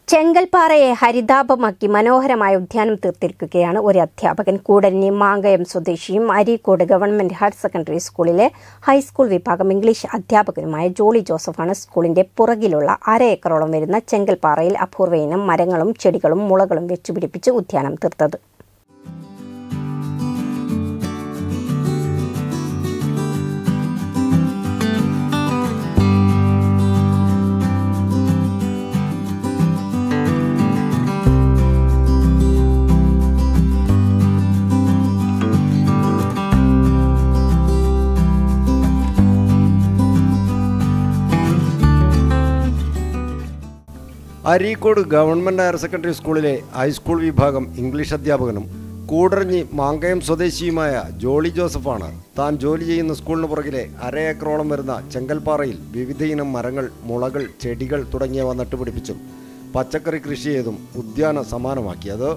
ചെങ്കൽപ്പാറയെ ഹരിതാപമാക്കി മനോഹരമായ ഉദ്യാനം തീർത്തിരിക്കുകയാണ് ഒരു അധ്യാപകൻ. കൂടരഞ്ഞി മാങ്കയം സ്വദേശിയും അരീക്കോട് ഗവൺമെന്റ് ഹയർ സെക്കൻഡറി സ്കൂളിലെ ഹൈസ്കൂൾ വിഭാഗം ഇംഗ്ലീഷ് അധ്യാപകനുമായ ജോളി ജോസഫാണ് സ്കൂളിന്റെ പുറകിലുള്ള 1/2 ഏക്കറോളം വരുന്ന ചെങ്കൽപ്പാറയിൽ അപൂർവ ഇനം മരങ്ങളും ചെടികളും മുളകളും വെച്ചുപിടിപ്പിച്ച് ഉദ്യാനം തീർത്തത്. അരീക്കോട് ഗവൺമെൻറ് ഹയർ സെക്കൻഡറി സ്കൂളിലെ ഹൈസ്കൂൾ വിഭാഗം ഇംഗ്ലീഷ് അധ്യാപകനും കൂടരഞ്ഞി മാങ്കയം സ്വദേശിയുമായ ജോളി ജോസഫാണ് താൻ ജോലി ചെയ്യുന്ന സ്കൂളിന് പുറകിലെ 1/2 ഏക്കറോളം വരുന്ന ചെങ്കൽപ്പാറയിൽ വിവിധയിനം മരങ്ങൾ, മുളകൾ, ചെടികൾ തുടങ്ങിയവ നട്ടുപിടിപ്പിച്ചും പച്ചക്കറി കൃഷി ചെയ്തും ഉദ്യാന സമാനമാക്കിയത്.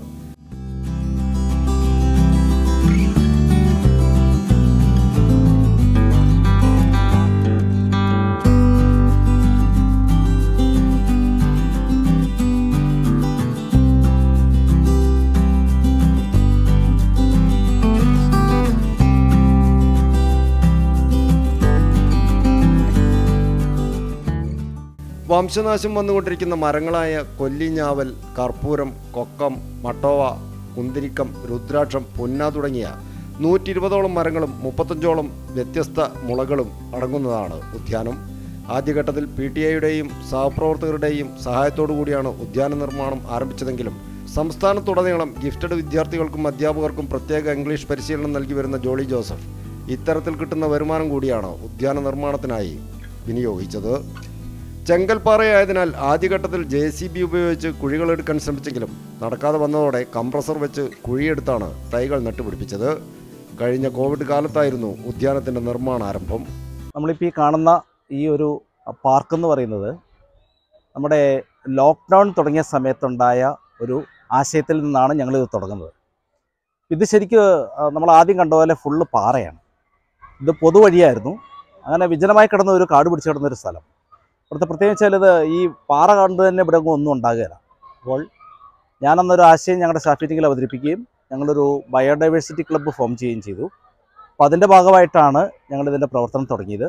വംശനാശം വന്നുകൊണ്ടിരിക്കുന്ന മരങ്ങളായ കൊല്ലിഞ്ഞാവൽ, കർപ്പൂരം, കൊക്കം, മട്ടോവ, കുന്തിരിക്കം, രുദ്രാക്ഷം, പുന്ന തുടങ്ങിയ 120ഓളം മരങ്ങളും 35ഓളം വ്യത്യസ്ത മുളകളും അടങ്ങുന്നതാണ് ഉദ്യാനം. ആദ്യഘട്ടത്തിൽ PTA സഹപ്രവർത്തകരുടെയും സഹായത്തോടു കൂടിയാണ് ഉദ്യാന നിർമ്മാണം ആരംഭിച്ചതെങ്കിലും സംസ്ഥാനത്തുടനീളം ഗിഫ്റ്റഡ് വിദ്യാർത്ഥികൾക്കും അധ്യാപകർക്കും പ്രത്യേക ഇംഗ്ലീഷ് പരിശീലനം നൽകി വരുന്ന ജോളി ജോസഫ് ഇത്തരത്തിൽ കിട്ടുന്ന വരുമാനം കൂടിയാണ് ഉദ്യാന നിർമ്മാണത്തിനായി വിനിയോഗിച്ചത്. ചെങ്കൽപ്പാറയായതിനാൽ ആദ്യഘട്ടത്തിൽ JCB ഉപയോഗിച്ച് കുഴികളെടുക്കാൻ ശ്രമിച്ചെങ്കിലും നടക്കാതെ വന്നതോടെ കംപ്രസർ വെച്ച് കുഴിയെടുത്താണ് തൈകൾ നട്ടുപിടിപ്പിച്ചത്. കഴിഞ്ഞ കോവിഡ് കാലത്തായിരുന്നു ഉദ്യാനത്തിൻ്റെ നിർമ്മാണാരംഭം. നമ്മളിപ്പോൾ ഈ കാണുന്ന ഈ ഒരു പാർക്ക് എന്ന് പറയുന്നത് നമ്മുടെ ലോക്ക്ഡൗൺ തുടങ്ങിയ സമയത്തുണ്ടായ ഒരു ആശയത്തിൽ നിന്നാണ് ഞങ്ങളിത് തുടങ്ങുന്നത്. ഇത് ശരിക്കും നമ്മൾ ആദ്യം കണ്ടപോലെ ഫുള്ള് പാറയാണ്. ഇത് പൊതുവഴിയായിരുന്നു. അങ്ങനെ വിജനമായി കിടന്ന ഒരു കാട് പിടിച്ച് കിടന്നൊരു സ്ഥലം. ഇവിടുത്തെ പ്രത്യേകിച്ച് ഇത് ഈ പാറ കണ്ടു തന്നെ ഇവിടെ ഒന്നും ഉണ്ടാകുകയില്ല. അപ്പോൾ ഞാനന്നൊരു ആശയം ഞങ്ങളുടെ സ്റ്റാഫ് മീറ്റിങ്ങിൽ അവതരിപ്പിക്കുകയും ഞങ്ങളൊരു ബയോഡൈവേഴ്സിറ്റി ക്ലബ്ബ് ഫോം ചെയ്യുകയും ചെയ്തു. അപ്പോൾ അതിൻ്റെ ഭാഗമായിട്ടാണ് ഞങ്ങളിതിൻ്റെ പ്രവർത്തനം തുടങ്ങിയത്.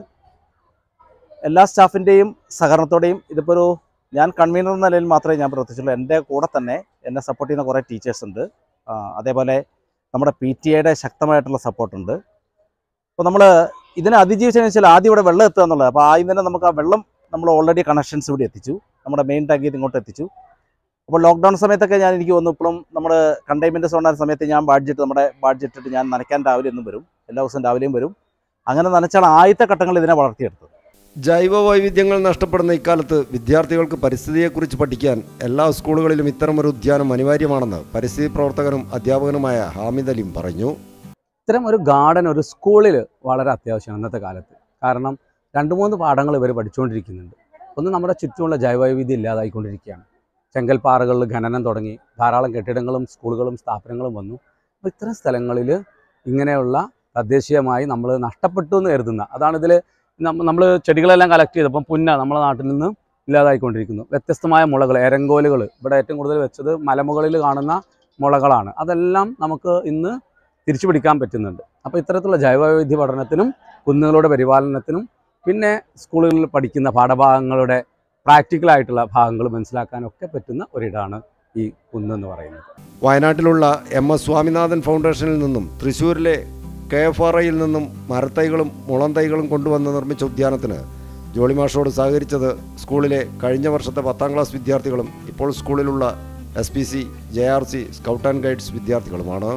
എല്ലാ സ്റ്റാഫിൻ്റെയും സഹകരണത്തോടെയും ഇതിപ്പോൾ ഞാൻ കൺവീനർ എന്ന നിലയിൽ മാത്രമേ ഞാൻ പ്രവർത്തിച്ചുള്ളൂ. എൻ്റെ കൂടെ തന്നെ എന്നെ സപ്പോർട്ട് ചെയ്യുന്ന കുറേ ടീച്ചേഴ്സ് ഉണ്ട്. അതേപോലെ നമ്മുടെ PTA ശക്തമായിട്ടുള്ള സപ്പോർട്ടുണ്ട്. അപ്പോൾ നമ്മൾ ഇതിനെ അതിജീവിച്ചതെന്ന് വെച്ചാൽ ആദ്യം ഇവിടെ വെള്ളം എത്തുക എന്നുള്ളത്. അപ്പോൾ ആദ്യം തന്നെ നമുക്ക് ആ വെള്ളം നമ്മൾ ഓൾറെഡി കണക്ഷൻസ് ഇവിടെ എത്തിച്ചു, നമ്മുടെ മെയിൻ ടാങ്കിൽ ഇങ്ങോട്ട് എത്തിച്ചു. അപ്പോൾ ലോക്ക്ഡൗൺ സമയത്തൊക്കെ എനിക്ക് തോന്നുന്നു ഇപ്പോഴും നമ്മൾ കണ്ടെയ്ൻമെൻറ്റ് സോണായ സമയത്ത് ഞാൻ നമ്മുടെ ബാഡ്ജറ്റ് ഇട്ട് ഞാൻ നനയ്ക്കാൻ രാവിലെ എന്നും വരും, എല്ലാ ദിവസവും രാവിലെയും വരും. അങ്ങനെ നനച്ചാണ് ആദ്യത്തെ ഘട്ടങ്ങൾ ഇതിനെ വളർത്തിയെടുത്തത്. ജൈവ വൈവിധ്യങ്ങൾ നഷ്ടപ്പെടുന്ന ഇക്കാലത്ത് വിദ്യാർത്ഥികൾക്ക് പരിസ്ഥിതിയെക്കുറിച്ച് പഠിക്കാൻ എല്ലാ സ്കൂളുകളിലും ഇത്തരമൊരു ഉദ്യാനം അനിവാര്യമാണെന്ന് പരിസ്ഥിതി പ്രവർത്തകനും അധ്യാപകനുമായ ഹാമിദ് അലിം പറഞ്ഞു. ഇത്തരം ഒരു ഗാർഡൻ ഒരു സ്കൂളിൽ വളരെ അത്യാവശ്യമാണ് ഇന്നത്തെ കാലത്ത്. കാരണം 2-3 പാഠങ്ങൾ ഇവർ പഠിച്ചുകൊണ്ടിരിക്കുന്നുണ്ട്. ഒന്ന്, നമ്മുടെ ചുറ്റുമുള്ള ജൈവവൈവിധ്യം ഇല്ലാതായിക്കൊണ്ടിരിക്കുകയാണ്. ചെങ്കൽപ്പാറകളിൽ ഖനനം തുടങ്ങി ധാരാളം കെട്ടിടങ്ങളും സ്കൂളുകളും സ്ഥാപനങ്ങളും വന്നു. അപ്പോൾ ഇത്തരം സ്ഥലങ്ങളിൽ ഇങ്ങനെയുള്ള തദ്ദേശീയമായി നമ്മൾ നഷ്ടപ്പെട്ടു എന്ന് കരുതുന്ന, അതാണ് ഇതിൽ നമ്മൾ ചെടികളെല്ലാം കളക്ട് ചെയ്തപ്പം പുന്ന നമ്മുടെ നാട്ടിൽ നിന്ന് ഇല്ലാതായിക്കൊണ്ടിരിക്കുന്നു. വ്യത്യസ്തമായ മുളകൾ, എരങ്കോലുകൾ, ഇവിടെ ഏറ്റവും കൂടുതൽ വെച്ചത് മലമുകളിൽ കാണുന്ന മുളകളാണ്. അതെല്ലാം നമുക്ക് ഇന്ന് തിരിച്ചു പിടിക്കാൻ പറ്റുന്നുണ്ട്. അപ്പോൾ ഇത്തരത്തിലുള്ള ജൈവവൈവിധ്യ പഠനത്തിനും കുന്നുകളുടെ പരിപാലനത്തിനും പിന്നെ സ്കൂളുകളിൽ പഠിക്കുന്ന പാഠഭാഗങ്ങളുടെ പ്രാക്ടിക്കലായിട്ടുള്ള ഭാഗങ്ങൾ മനസ്സിലാക്കാനൊക്കെ പറ്റുന്ന ഒരിടമാണ് ഈ കുന്നെന്ന് പറയുന്നത്. വയനാട്ടിലുള്ള MS സ്വാമിനാഥൻ ഫൗണ്ടേഷനിൽ നിന്നും തൃശ്ശൂരിലെ KFRIയിൽ നിന്നും മരത്തൈകളും മുളം തൈകളും കൊണ്ടുവന്ന് നിർമ്മിച്ച ഉദ്യാനത്തിന് ജോളി മാഷോട് സഹകരിച്ചത് സ്കൂളിലെ കഴിഞ്ഞ വർഷത്തെ 10ാം ക്ലാസ് വിദ്യാർത്ഥികളും ഇപ്പോൾ സ്കൂളിലുള്ള SPC, JRC, scout and guides വിദ്യാർത്ഥികളുമാണ്.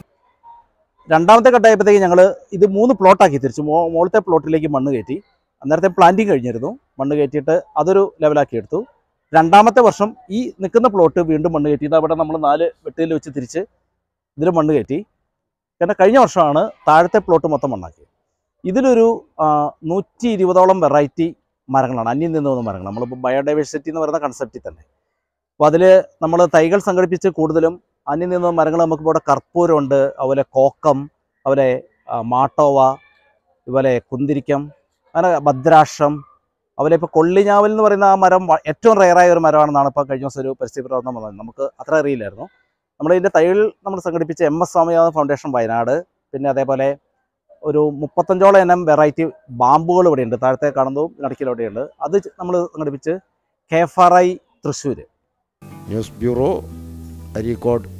രണ്ടാമത്തെ ഘട്ടമായപ്പോഴത്തേക്ക് ഞങ്ങൾ ഇത് 3 പ്ലോട്ടാക്കി തിരിച്ചു. മുകളിലത്തെ പ്ലോട്ടിലേക്ക് മണ്ണ് കയറ്റി. അന്നേരത്തെ പ്ലാന്റിങ് കഴിഞ്ഞിരുന്നു. മണ്ണ് കയറ്റിയിട്ട് അതൊരു ലെവലാക്കി എടുത്തു. രണ്ടാമത്തെ വർഷം ഈ നിൽക്കുന്ന പ്ലോട്ട് വീണ്ടും മണ്ണ് കയറ്റി. അവിടെ നമ്മൾ 4 വെട്ടുകല്ല് വെച്ച് തിരിച്ച് ഇതിൽ മണ്ണ് കയറ്റി. കാരണം കഴിഞ്ഞ വർഷമാണ് താഴത്തെ പ്ലോട്ട് മൊത്തം മണ്ണാക്കിയത്. ഇതിലൊരു 120ഓളം വെറൈറ്റി മരങ്ങളാണ്, അന്യം നിന്ന് പോകുന്ന മരങ്ങൾ. നമ്മളിപ്പോൾ ബയോഡൈവേഴ്സിറ്റി എന്ന് പറയുന്ന കൺസെപ്റ്റിൽ തന്നെ. അപ്പോൾ അതിൽ നമ്മൾ തൈകൾ സംഘടിപ്പിച്ച് കൂടുതലും അന്യം നിന്ന് മരങ്ങൾ നമുക്കിപ്പോൾ ഇവിടെ കർപ്പൂരമുണ്ട്, അതുപോലെ കോക്കം, അതുപോലെ മാട്ടോവ, അതുപോലെ കുന്തിരിക്കം, അങ്ങനെ ഭദ്രാക്ഷം, അതുപോലെ ഇപ്പോൾ കൊള്ളിഞ്ഞാവൽ എന്ന് പറയുന്ന ആ മരം ഏറ്റവും റെയറായ ഒരു മരമാണെന്നാണ് ഇപ്പോൾ കഴിഞ്ഞ ദിവസം ഒരു പരിസ്ഥിതി പ്രവർത്തനം വന്നത്. നമുക്ക് അത്ര അറിയില്ലായിരുന്നു. നമ്മളിതിൻ്റെ തൈകൾ നമ്മൾ സംഘടിപ്പിച്ച MS സ്വാമിനാഥൻ ഫൗണ്ടേഷൻ വയനാട്, പിന്നെ അതേപോലെ ഒരു 35ഓളം ഇനം വെറൈറ്റി ബാമ്പുകൾ ഇവിടെയുണ്ട്. താഴത്തെ കാണുന്നതും നടുക്കിലവിടെയുണ്ട്. അത് നമ്മൾ സംഘടിപ്പിച്ച് KFRI Thrissur. News bureau, Areekode.